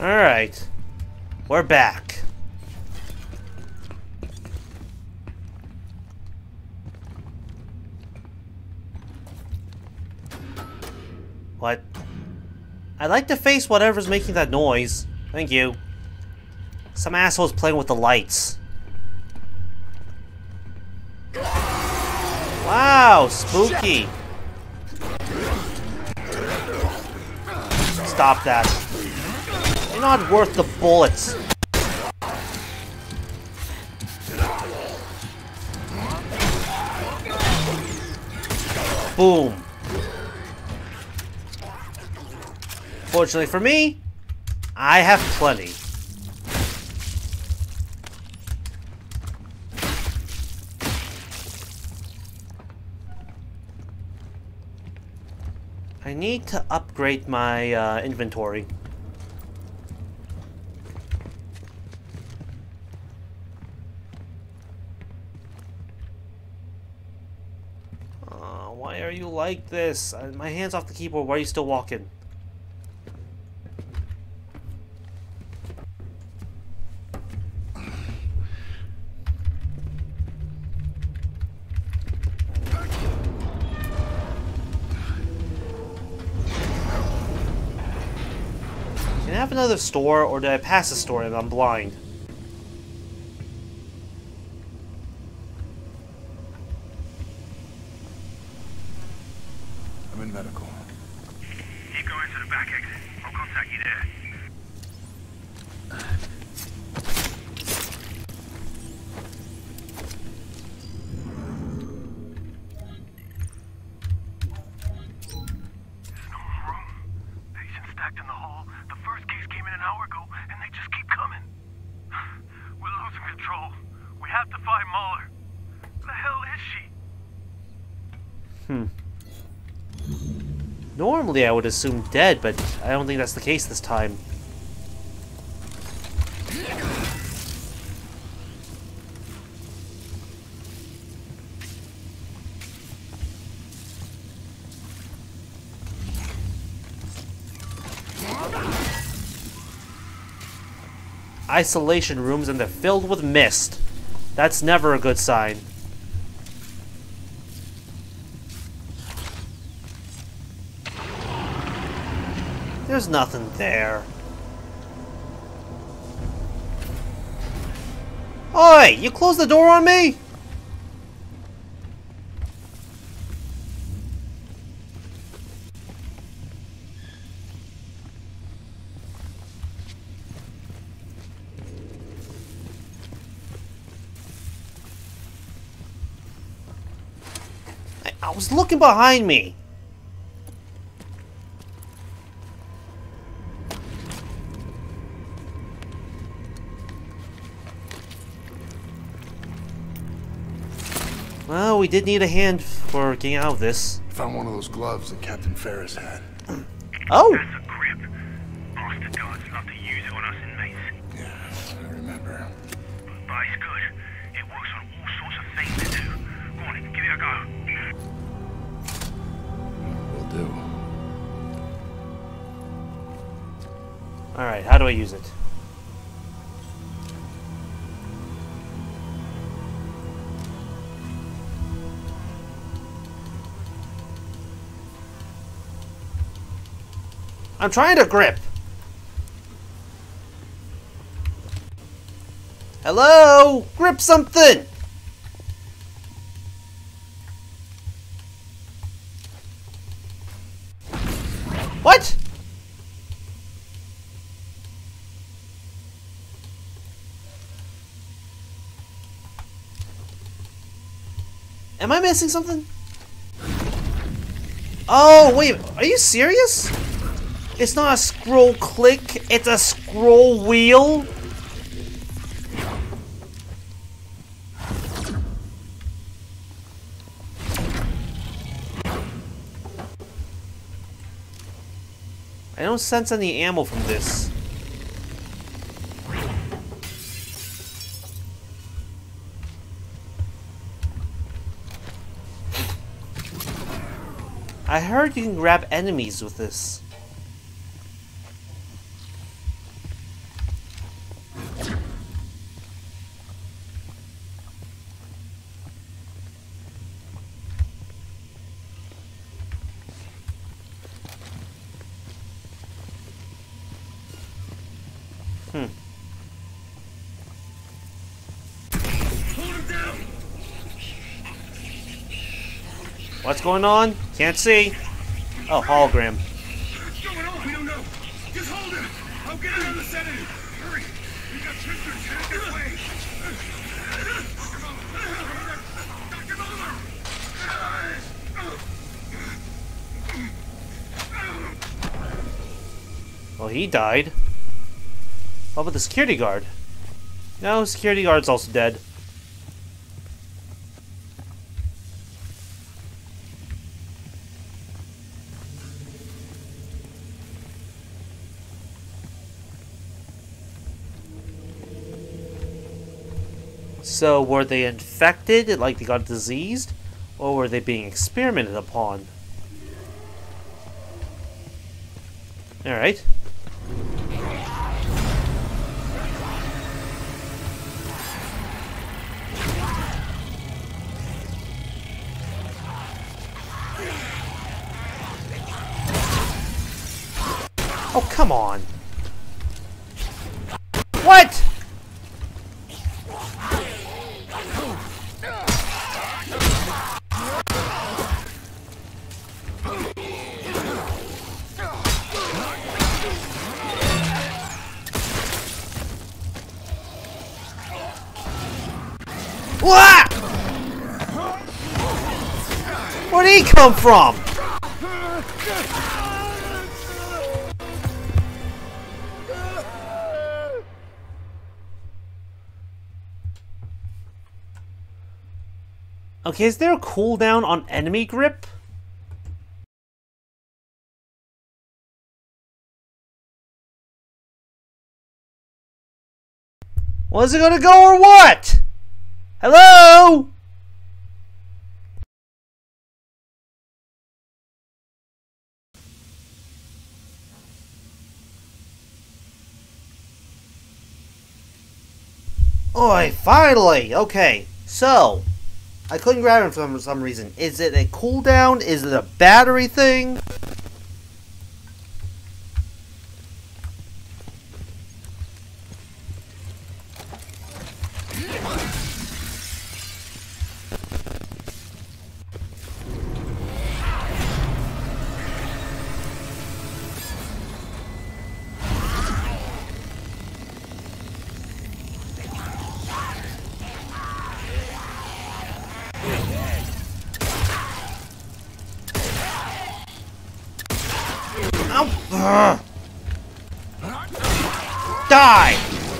Alright. We're back. What? I'd like to face whatever's making that noise. Thank you. Some asshole's playing with the lights. Wow, spooky. Stop that. You're not worth the bullets. Boom. Fortunately for me, I have plenty. I need to upgrade my inventory. Why are you like this? My hand's off the keyboard. Why are you still walking? Can I have another store, or did I pass the store and I'm blind? I'm in medical. Keep going to the back exit. I'll contact you there. There's no more room. Patients stacked in the hall. The first case came in an hour ago, and they just keep coming. We're losing control. We have to find Mahler. Where the hell is she? Normally I would assume dead, but I don't think that's the case this time. Isolation rooms and they're filled with mist. That's never a good sign. There's nothing there. Oi! You closed the door on me? I was looking behind me. Well, we did need a hand for getting out of this. Found one of those gloves that Captain Ferris had. Oh! That's a grip. Bastard guards love to use it on us inmates. Yeah, I remember. But it's good. It works on all sorts of things to do. Go on, give it a go. Will do. Alright, how do I use it? I'm trying to grip. Hello? Grip something! What? Am I missing something? Oh, wait, are you serious? It's not a scroll click, it's a scroll wheel? I don't sense any ammo from this. I heard you can grab enemies with this. What's going on? Can't see. Oh, hologram. What's going on? We don't know. Just hold him. I'll get another sedative. Hurry. We got prisoners headed this way. Dr. Muller! Well, he died. What about the security guard? No, security guard's also dead. So, were they infected, like they got diseased? Or were they being experimented upon? Alright. Oh, come on. What? What? Where'd he come from? Okay, is there a cooldown on enemy grip? Was it gonna go or what? Hello? Oi, finally! Okay, so I couldn't grab him for some reason. Is it a cooldown? Is it a battery thing? Ugh. Die!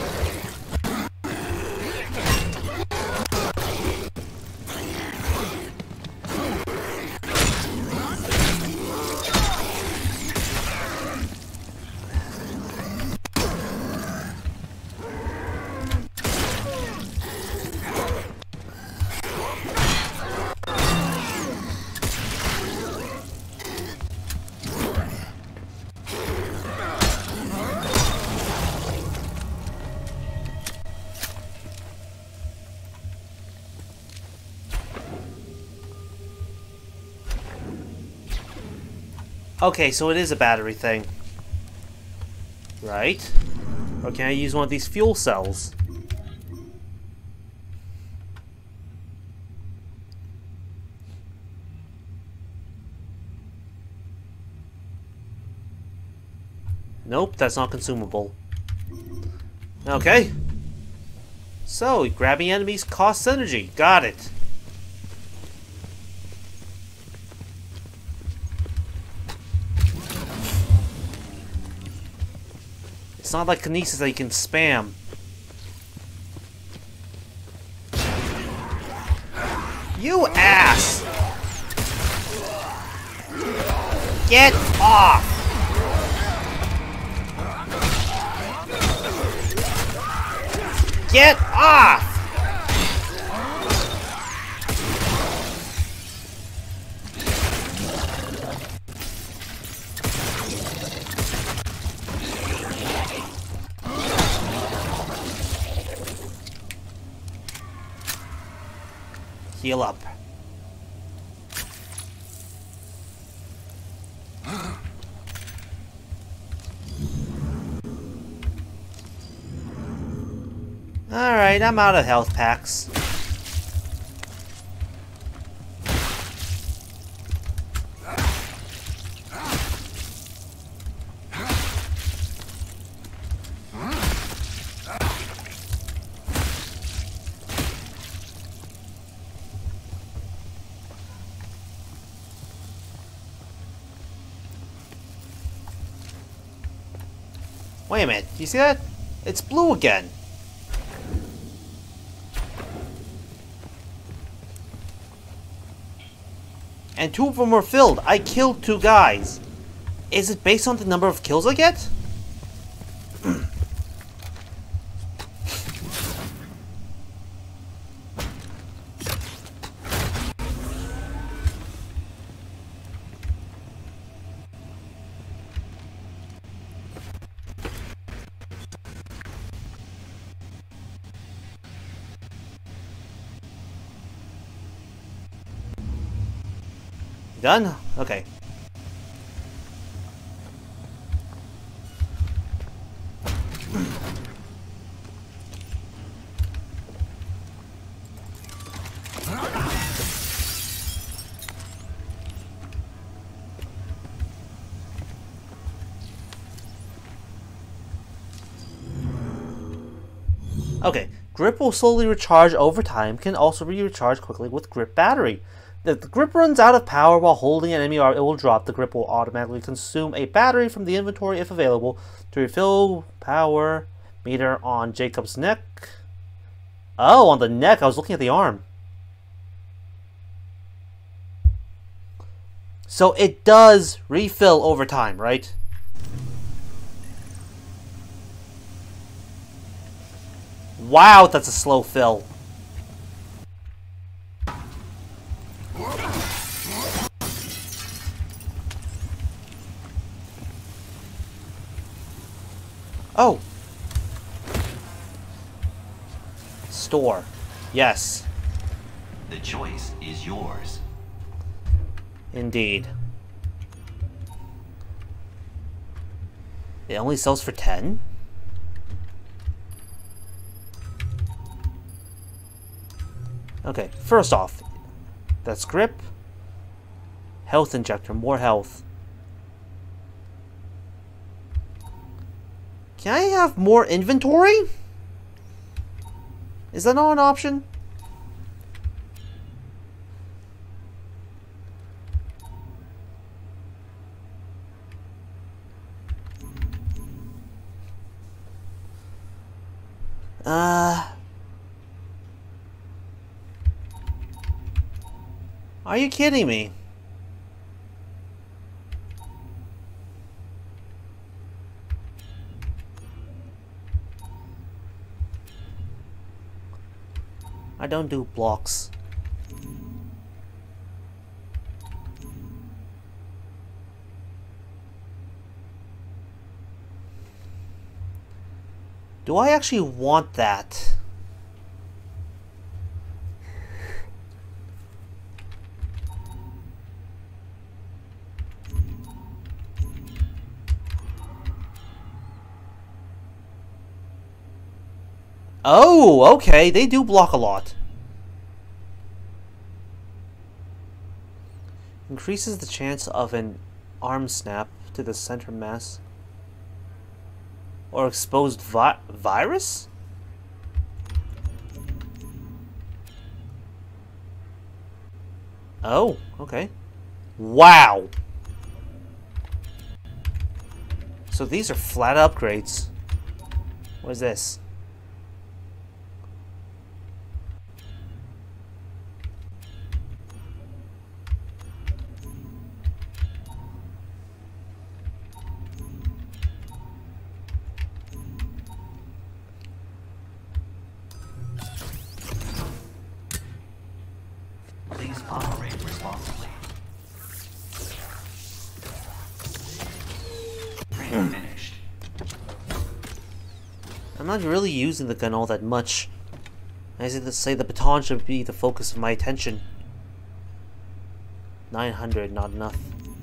Okay, so it is a battery thing. Right? Or can I use one of these fuel cells? Nope, that's not consumable. Okay. So, grabbing enemies costs energy. Got it. It's not like Kinesis that you can spam. You ass! Get off! Get off! Heal up. Alright, I'm out of health packs. Wait a minute, you see that? It's blue again. And 2 of them were filled. I killed 2 guys. Is it based on the number of kills I get? Done? Okay. Okay, grip will slowly recharge over time, can also be recharged quickly with grip battery. If the grip runs out of power while holding an enemy, it will drop. The grip will automatically consume a battery from the inventory if available to refill power meter on Jacob's neck. Oh, on the neck. I was looking at the arm. So it does refill over time, right? Wow, that's a slow fill. Oh. Store. Yes. The choice is yours. Indeed. It only sells for 10? Okay, first off, that's grip. Health injector, more health. Can I have more inventory? Is that not an option? Are you kidding me? I don't do blocks. Do I actually want that? Oh, okay, they do block a lot. Increases the chance of an arm snap to the center mass. Or exposed virus? Oh, okay. Wow! So these are flat upgrades. What is this? Please operate responsibly. Training finished. I'm not really using the gun all that much. I say the baton should be the focus of my attention. 900, not enough.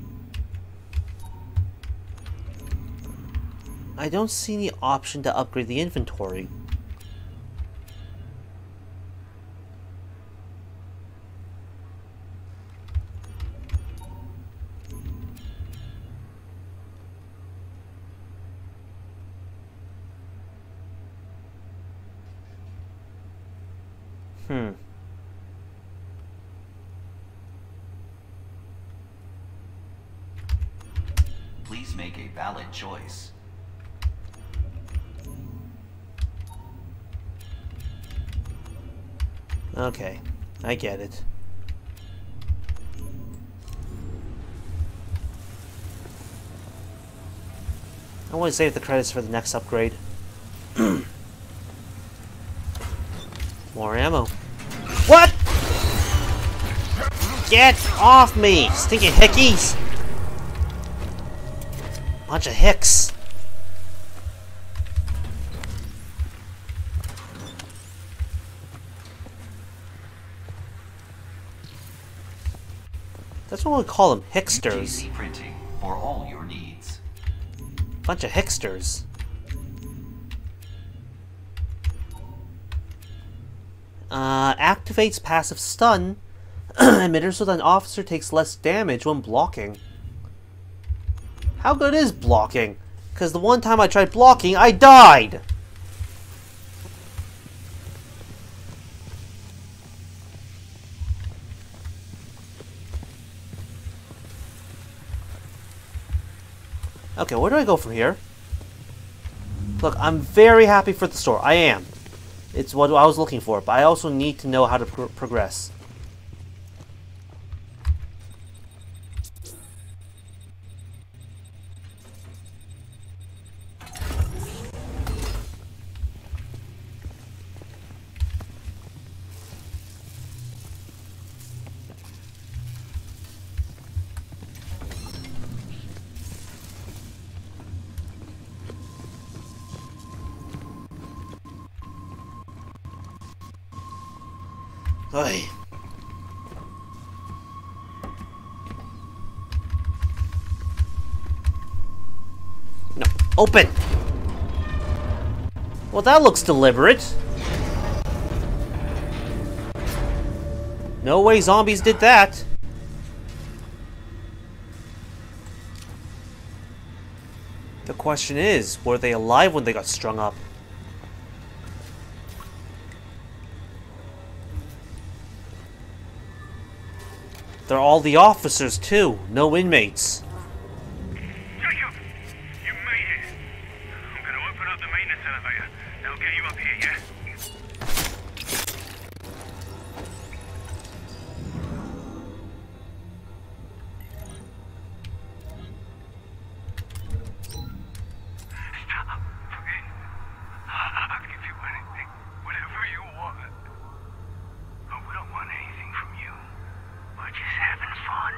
I don't see any option to upgrade the inventory. Please make a valid choice. Okay, I get it. I want to save the credits for the next upgrade. More ammo. What? Get off me, stinky hickeys! Bunch of hicks. That's what we call them, hicksters. UTC printing for all your needs. Bunch of hicksters. Activates passive stun emitter so that an officer takes less damage when blocking. How good is blocking? Because the one time I tried blocking, I died! Okay, where do I go from here? Look, I'm very happy for the store. I am. It's what I was looking for, but I also need to know how to progress. Oy. No, open! Well, that looks deliberate. No way zombies did that. The question is, were they alive when they got strung up? They're all the officers, too. No inmates. Jacob! You made it! I'm gonna open up the maintenance elevator. That'll get you up here, yeah? Stop, please. I'll give you anything. Whatever you want. But we don't want anything from you. We're just having fun.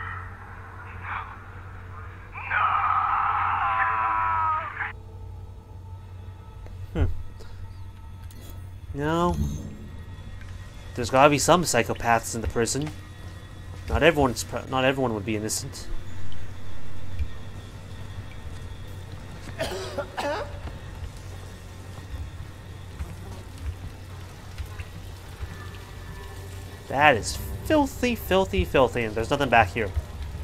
No. No. There's gotta be some psychopaths in the prison. Not everyone would be innocent. That is filthy, filthy, filthy, and there's nothing back here.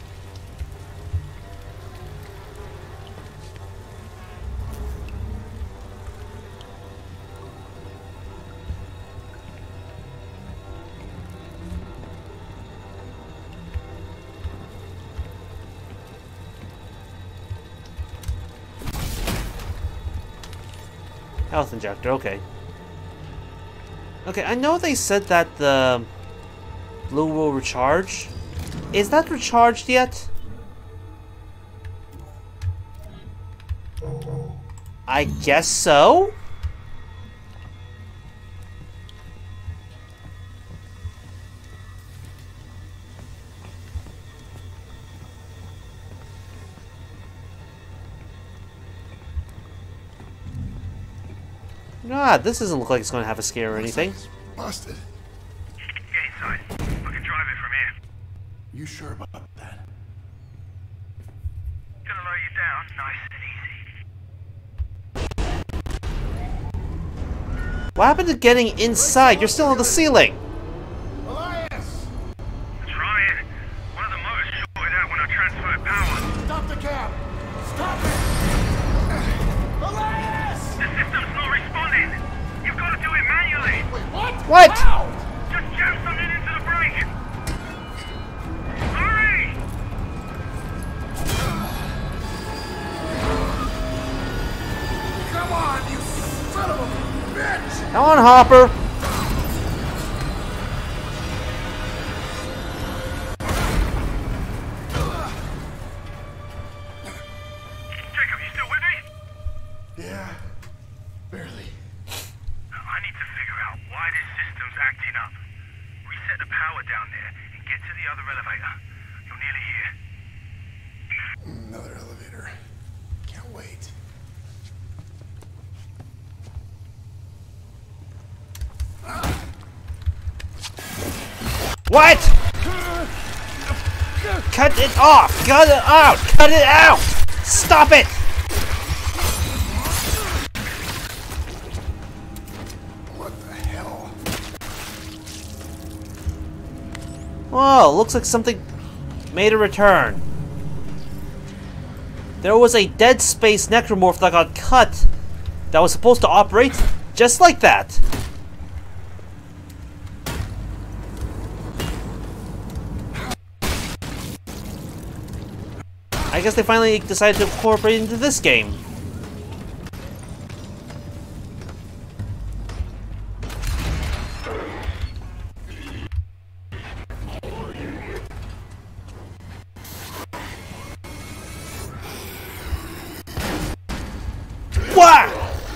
Health injector, okay. Okay, I know they said that the blue will recharge. Is that recharged yet? I guess so? Ah, this doesn't look like it's going to have a scare or anything. Busted. Get inside. I can drive it from here. You sure about that? Gonna lower you down, nice and easy. What happened to getting inside? You're still on the ceiling. Elias! Trying. One of the motors shorted out when I transferred power. Stop the cab! Stop it! Elias! The system's not responding. You've got to do it manually. Wait, what? What? How? Just jam something into the brake. Hurry! Come on, you son of a bitch! Come on, Hopper. Yeah, barely. I need to figure out why this system's acting up. Reset the power down there and get to the other elevator. You're nearly here. Another elevator. Can't wait. What? Cut it off! Cut it out! Cut it out! Stop it! What the hell? Whoa, looks like something made a return. There was a Dead Space necromorph that got cut that was supposed to operate just like that. I guess they finally decided to incorporate it into this game. What?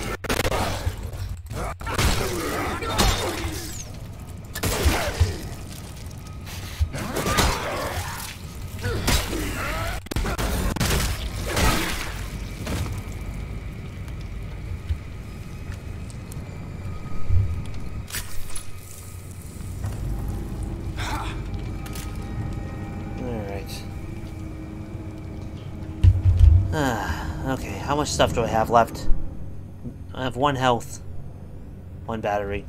Okay, how much stuff do I have left? I have 1 health. 1 battery.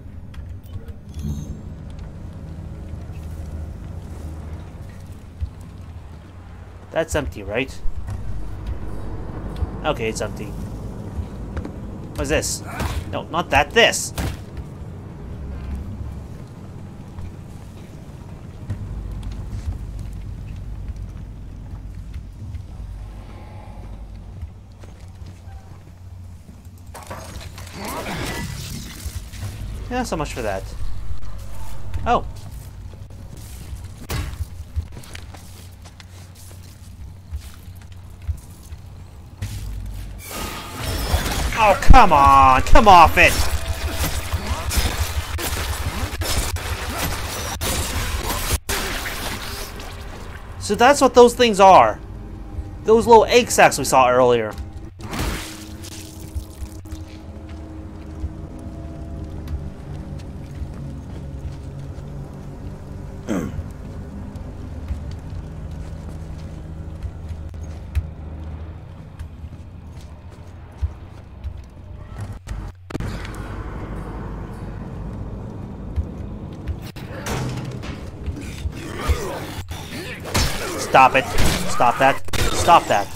That's empty, right? Okay, it's empty. What's this? No, not that, this! Yeah, so much for that. Oh. Oh, come on! Come off it! So that's what those things are. Those little egg sacs we saw earlier. Stop it. Stop that. Stop that.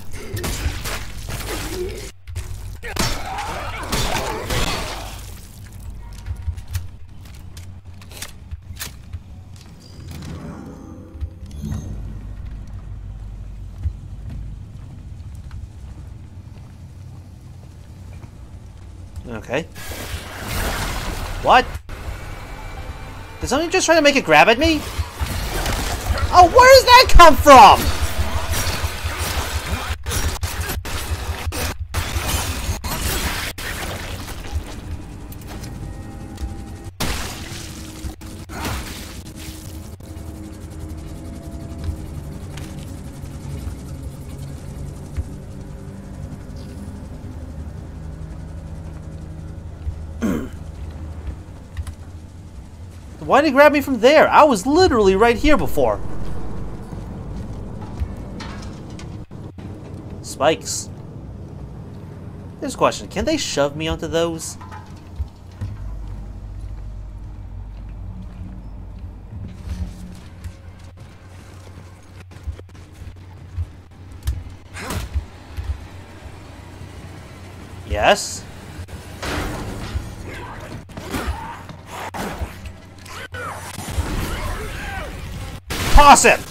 Okay. What? Did somebody just try to make a grab at me? Oh, where does that come from? Why did he grab me from there? I was literally right here before. Spikes. Here's a question. Can they shove me onto those? Yes. Toss him!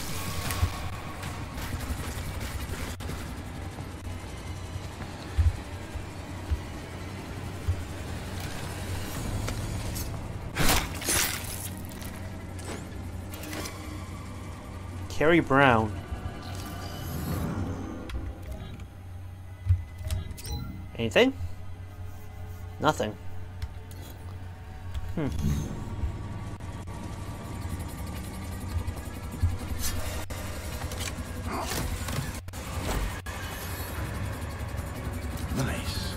Carrie Brown. Anything? Nothing. Nice.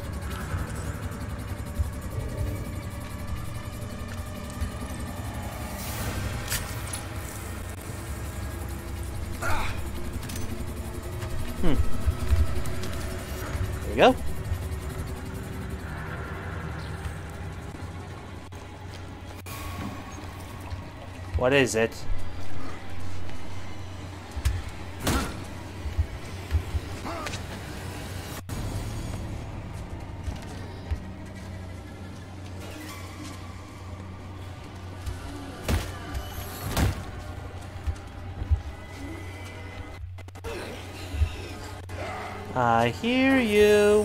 There we go. What is it? I hear you.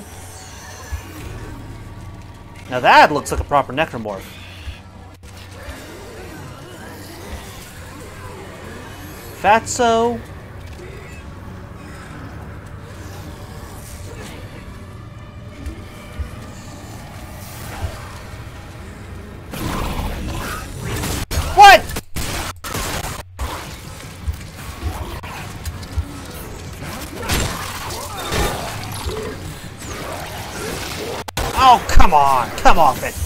Now that looks like a proper necromorph. Fatso. What? Oh, come on. Come off it.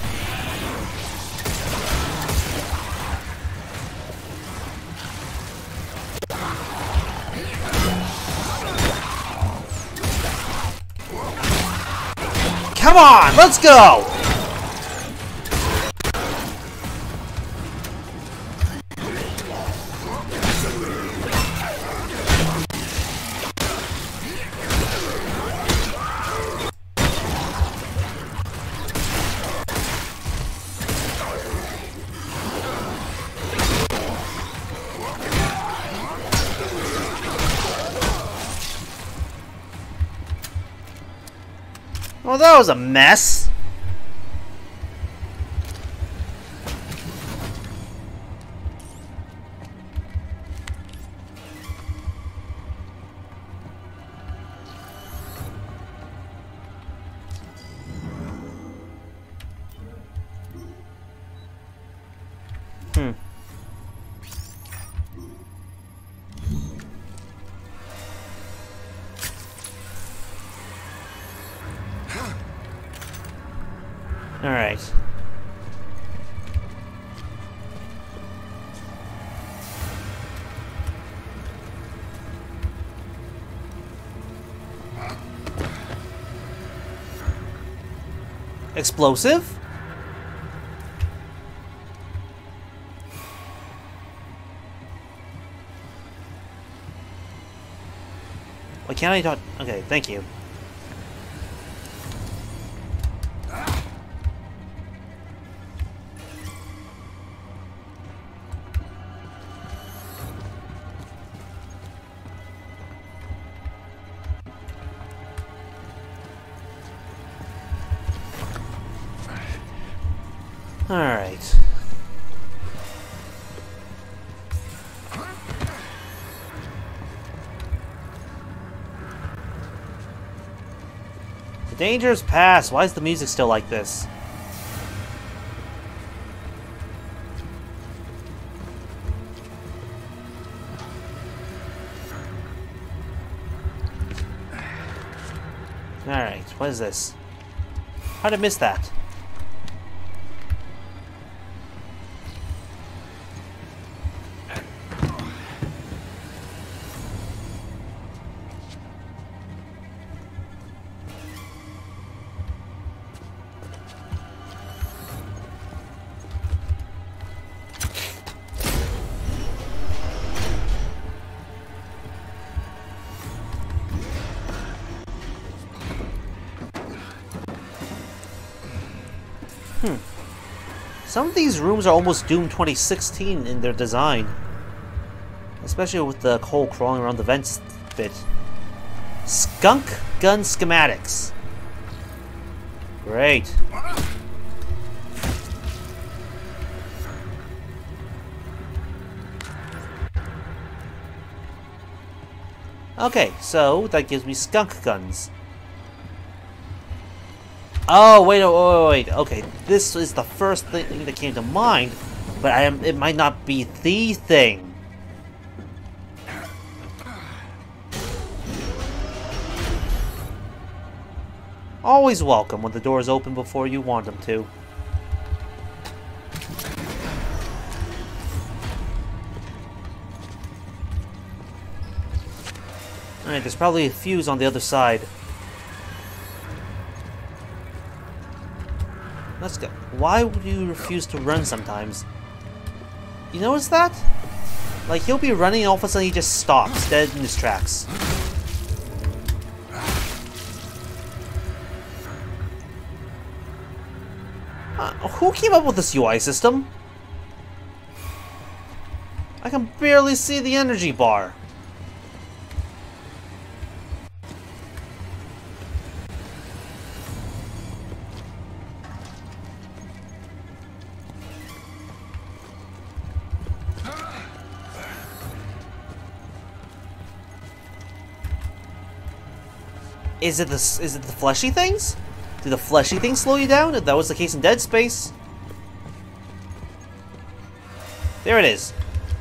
Come on, let's go! Well, that was a mess. All right. Explosive? Why can't I talk? Okay, thank you. All right. The danger's past. Why is the music still like this? All right. What is this? How did I miss that? Some of these rooms are almost Doom 2016 in their design. Especially with the hole crawling around the vents bit. Skunk gun schematics. Great. Okay, so that gives me skunk guns. Oh, wait. Okay, this is the first thing that came to mind, but it might not be the thing. Always welcome when the doors open before you want them to. Alright, there's probably a fuse on the other side. Let's go. Why would you refuse to run sometimes? You notice that? Like, he'll be running and all of a sudden he just stops, dead in his tracks. Who came up with this UI system? I can barely see the energy bar. Is it the fleshy things? Do the fleshy things slow you down? If that was the case in Dead Space. There it is.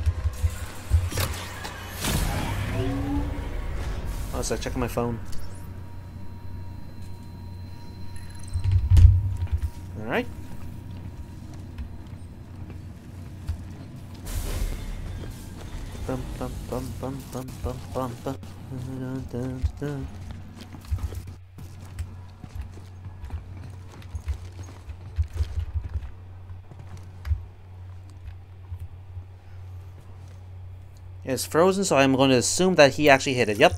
Oh, so checking my phone. Alright. Bum bum bum bum bum bum bum bum. Dun, dun, dun. It's frozen, so I'm going to assume that he actually hit it. Yep.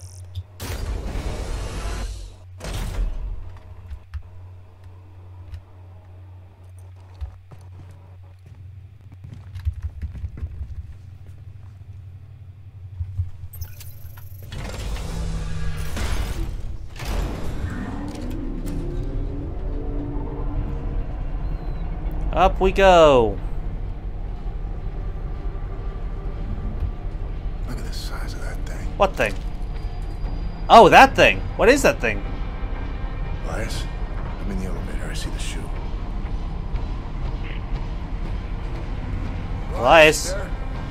Up we go. Look at the size of that thing. What thing? Oh, that thing. What is that thing? Elias, I'm in the elevator. I see the shoe. Elias. There?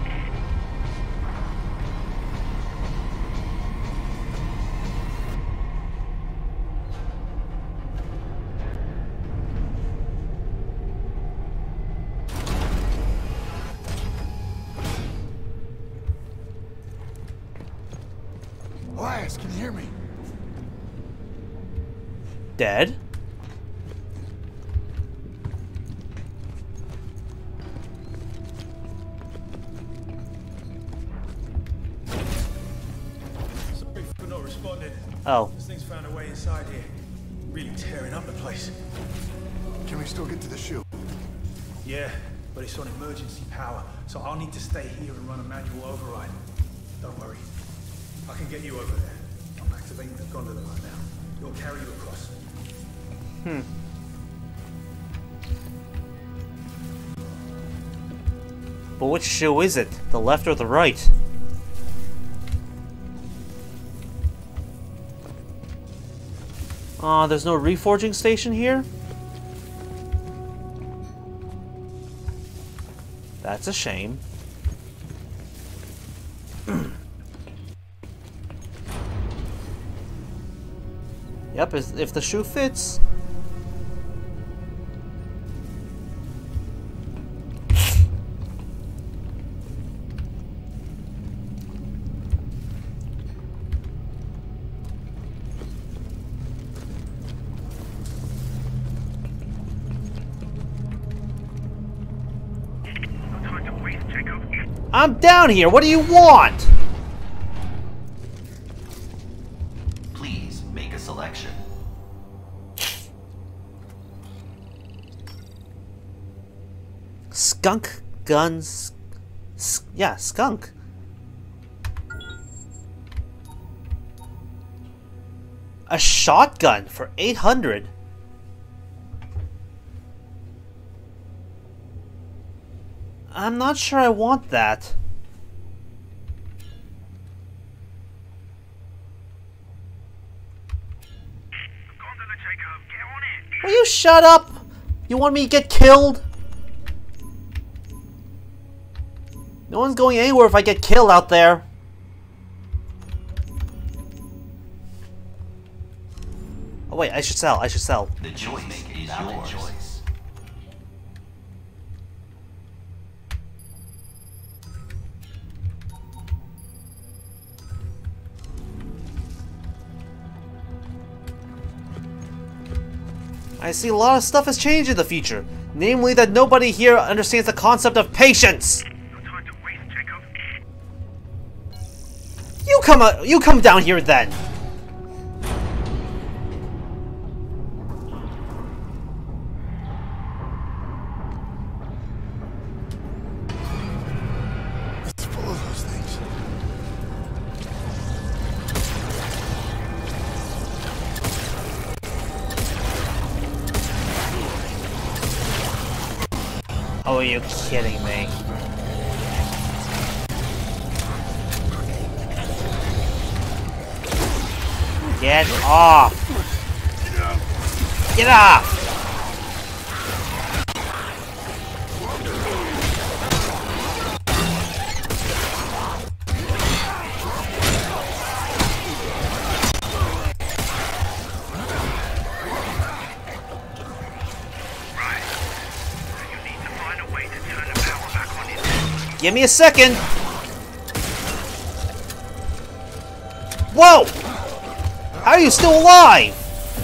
Elias, can you hear me? Dead? Sorry for not responding. Oh. This thing's found a way inside here. Really tearing up the place. Can we still get to the shoe? Yeah, but it's on emergency power, so I'll need to stay here and run a manual override. Don't worry. I can get you over there. I'm activating the gondola right now. It'll carry you across. But which shoe is it? The left or the right? Aw, there's no reforging station here? That's a shame. Yep, if the shoe fits. I'm down here. What do you want? Please make a selection. Skunk guns. Yeah, skunk. A shotgun for 800. I'm not sure I want that. Gondola Will you shut up? You want me to get killed? No one's going anywhere if I get killed out there. Oh wait, I should sell. I should sell. The choice is yours. I see a lot of stuff has changed in the future. Namely that nobody here understands the concept of patience. You come down here then. It's full of those things. Oh, are you kidding me? Get off! Get off! Give me a second! Whoa! How are you still alive?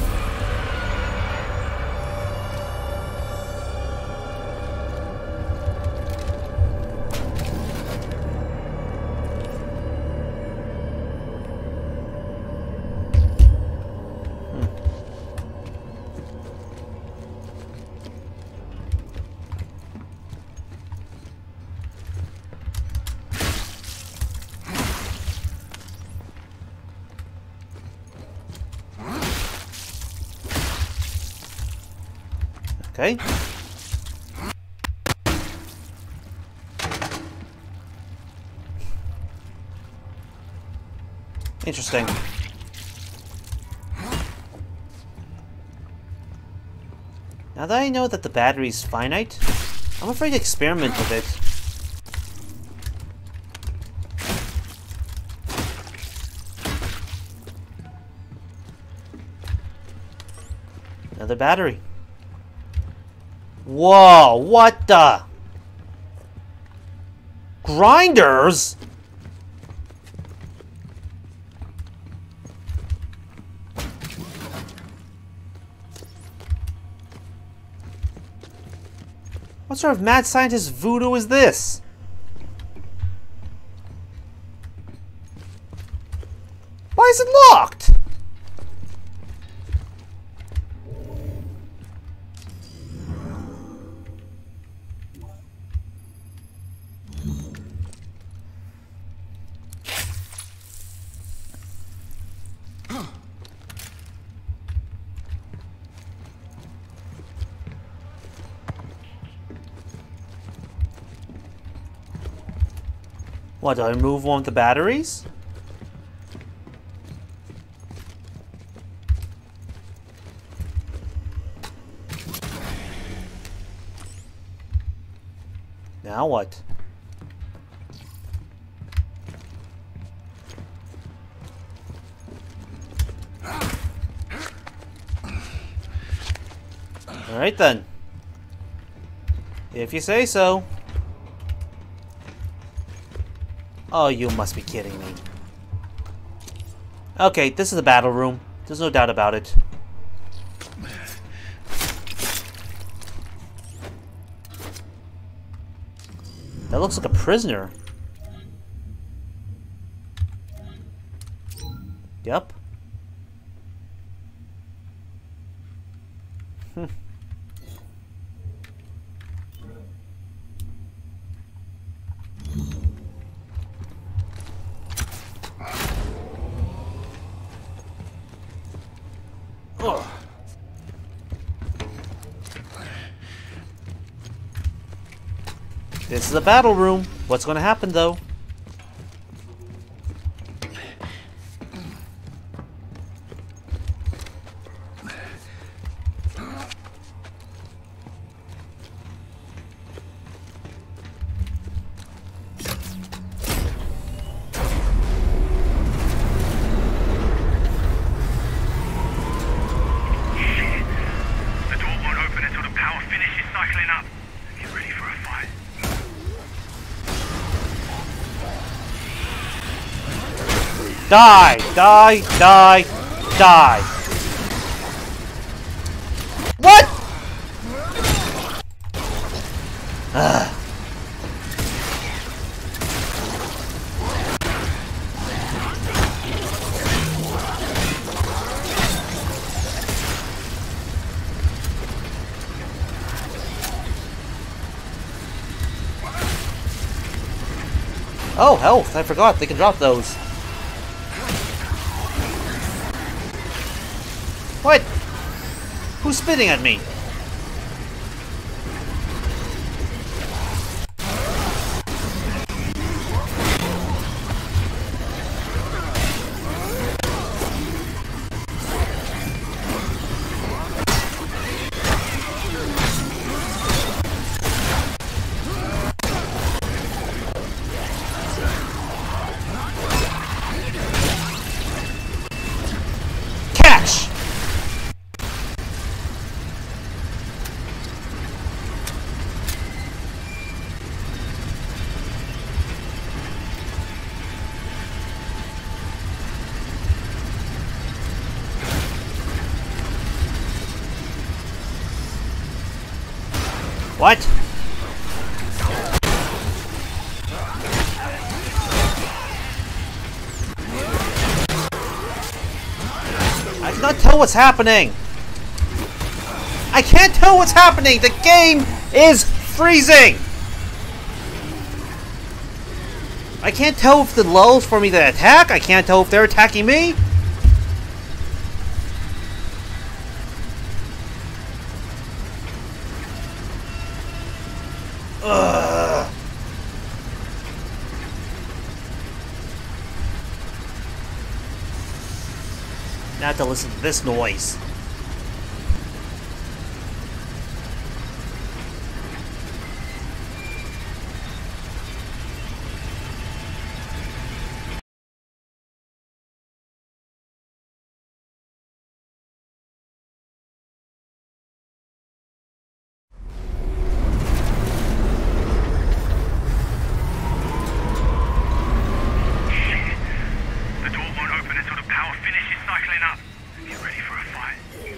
Okay. Interesting. Now that I know that the battery's finite, I'm afraid to experiment with it. Another battery. Whoa, what the? Grinders? What sort of mad scientist voodoo is this? Why is it locked? What, do I remove one of the batteries? Now what? Alright then. If you say so. Oh, you must be kidding me. Okay, this is the battle room. There's no doubt about it. That looks like a prisoner. Yep. This is a battle room. What's going to happen, though? Die! Die! Die! Die! What?! Ugh. Oh, health! I forgot, they can drop those. What? Who's spitting at me? Catch! What? I cannot tell what's happening. I can't tell what's happening. The game is freezing. I can't tell if the lulls for me to attack. I can't tell if they're attacking me. Ugh. Now I have to listen to this noise. The door won't open until the power finishes cycling up. Get ready for a fight.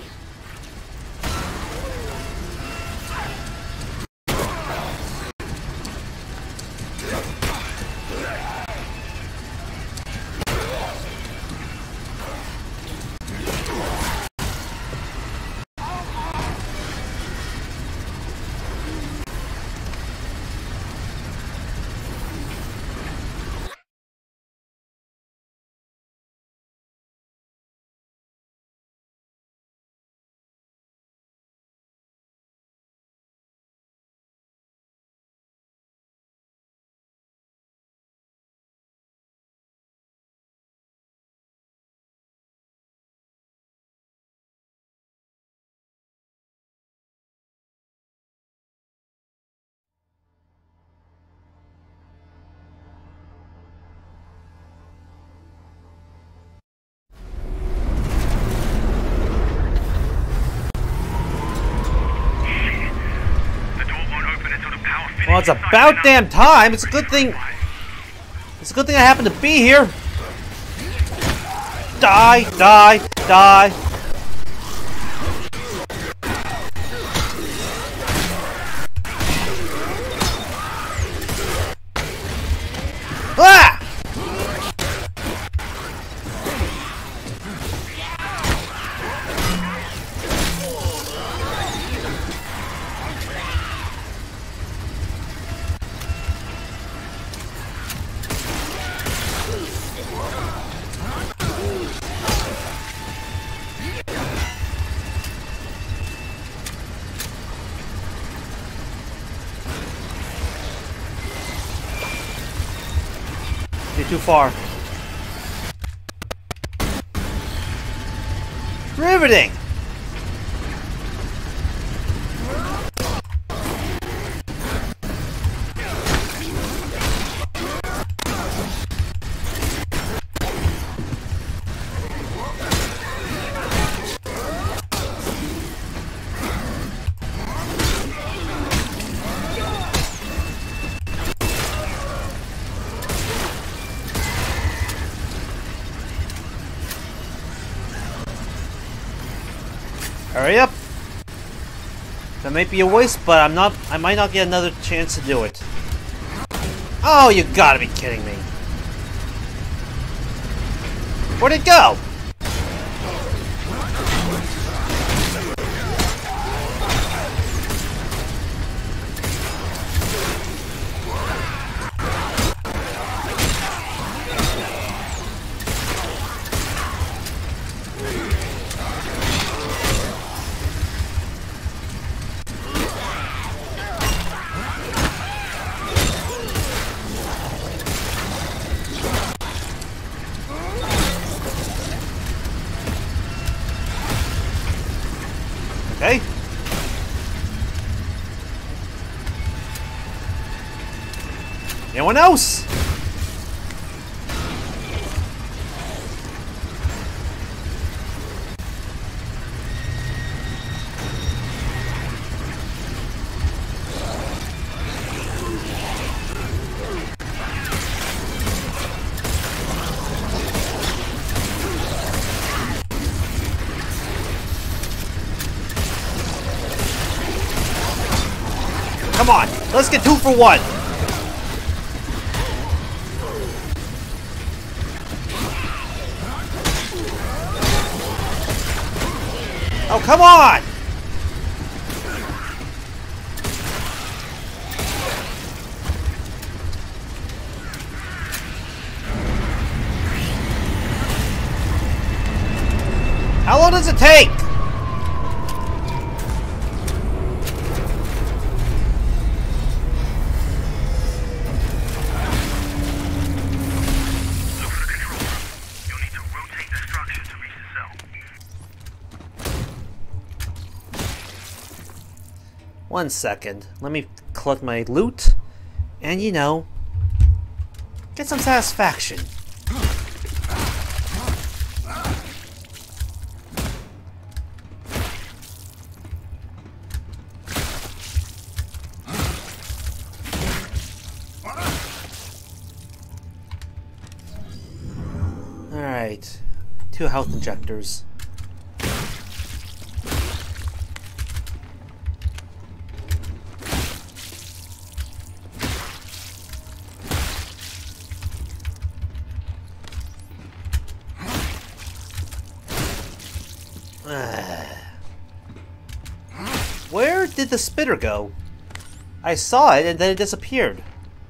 Well, it's about damn time. It's a good thing. It's a good thing I happen to be here. Die, die, die. Ah! You're too far. Riveting! Hurry up! That might be a waste, but I might not get another chance to do it. Oh, you gotta be kidding me. Where'd it go? Okay. Anyone else? Come on, let's get 2 for 1. Oh, come on! How long does it take? One second. Let me collect my loot and, you know, get some satisfaction. Alright. 2 health injectors. Where did the spitter go? I saw it and then it disappeared.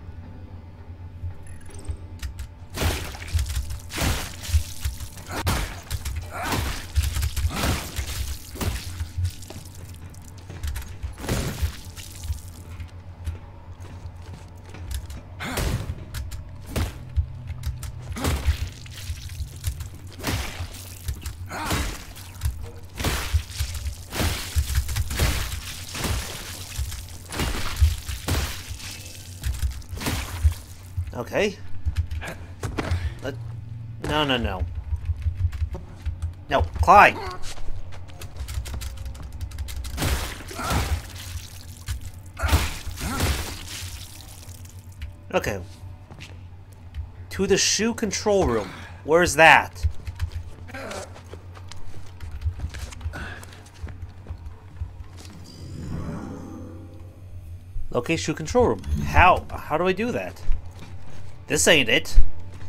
Okay. No. No, Clyde! Okay. To the shoe control room. Where's that? Locate shoe control room. How do I do that? This ain't it.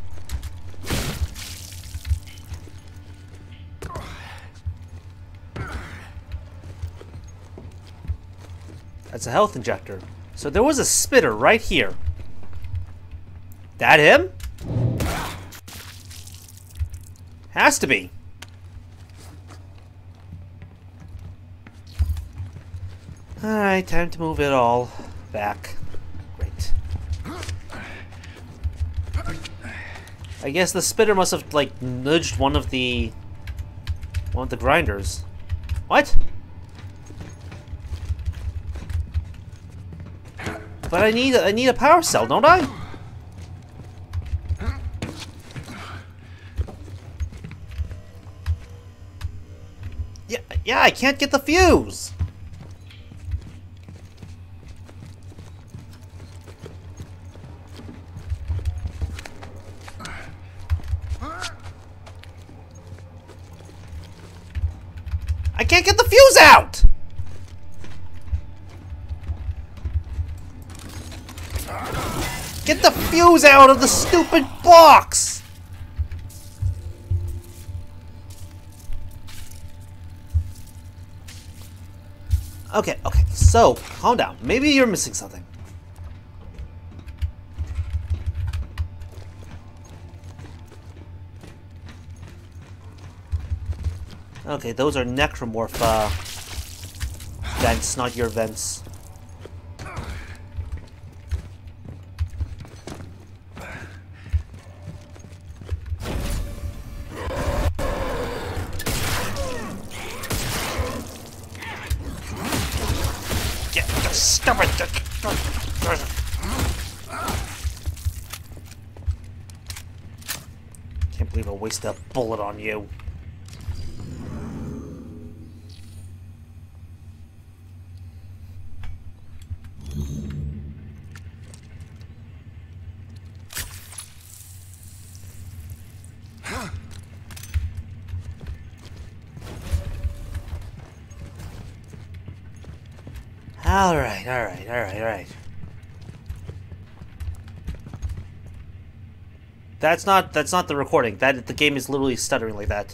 That's a health injector. So there was a spitter right here. That him? Has to be. Alright, time to move it all back. Great. I guess the spitter must have, like, nudged one of the grinders. What? But I need a power cell, don't I? Yeah, I can't get the fuse. I can't get the fuse out! Get the fuse out of the stupid box! Okay, so, calm down. Maybe you're missing something. Okay, those are necromorph, vents, not your vents. Stop it! Can't believe I wasted a bullet on you. Alright. That's not the recording. The game is literally stuttering like that.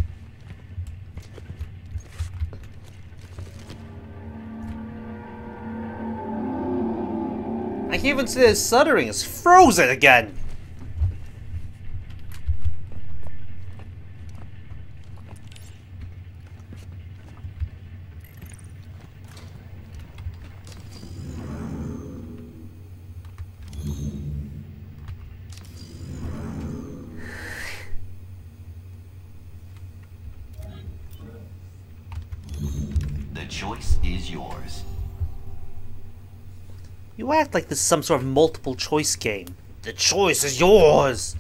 I can't even say it's stuttering, it's frozen again! Choice is yours. You act like this is some sort of multiple choice game. The choice is yours!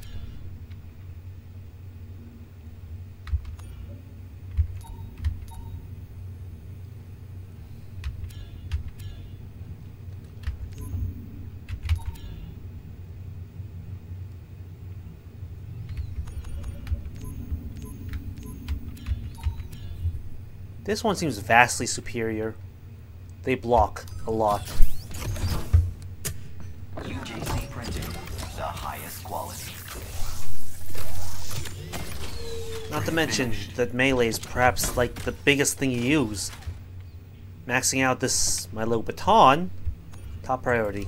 This one seems vastly superior. They block a lot. UJC printing, the highest quality. Not to mention that melee is perhaps like the biggest thing you use. Maxing out my little baton, top priority.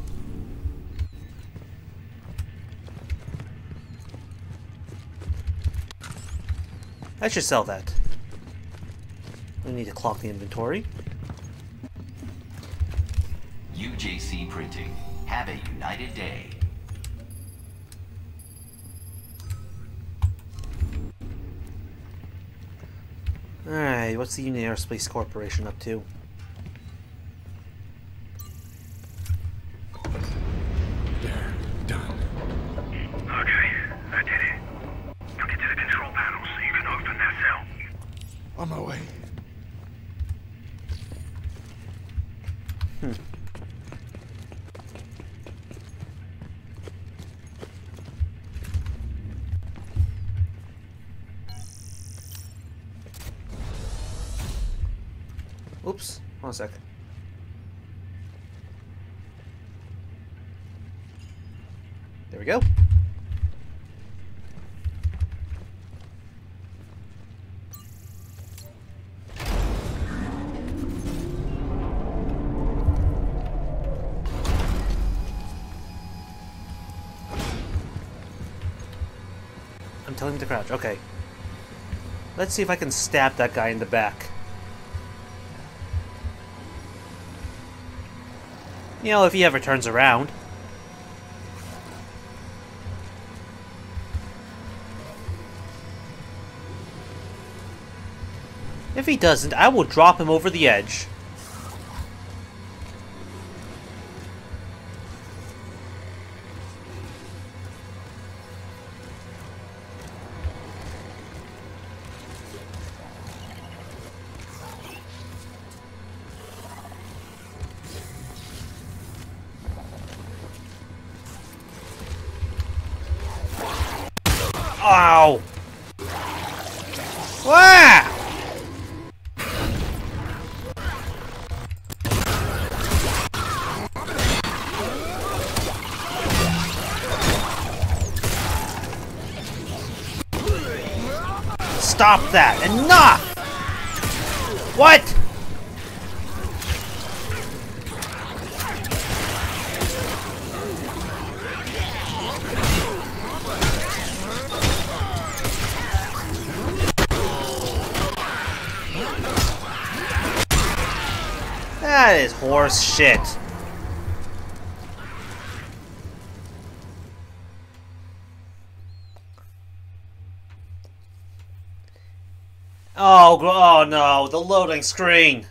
I should sell that. We need to clock the inventory. UJC printing. Have a united day. Alright, what's the Union Aerospace Corporation up to? There. Done. Okay, I did it. Now get to the control panel so you can open that cell. On my way. Oops, 1 sec. There we go. I'm telling him to crouch. Okay. Let's see if I can stab that guy in the back. You know, if he ever turns around. If he doesn't, I will drop him over the edge. Ow! Wow! stop that! Enough! What? That is horse shit. Oh no, the loading screen.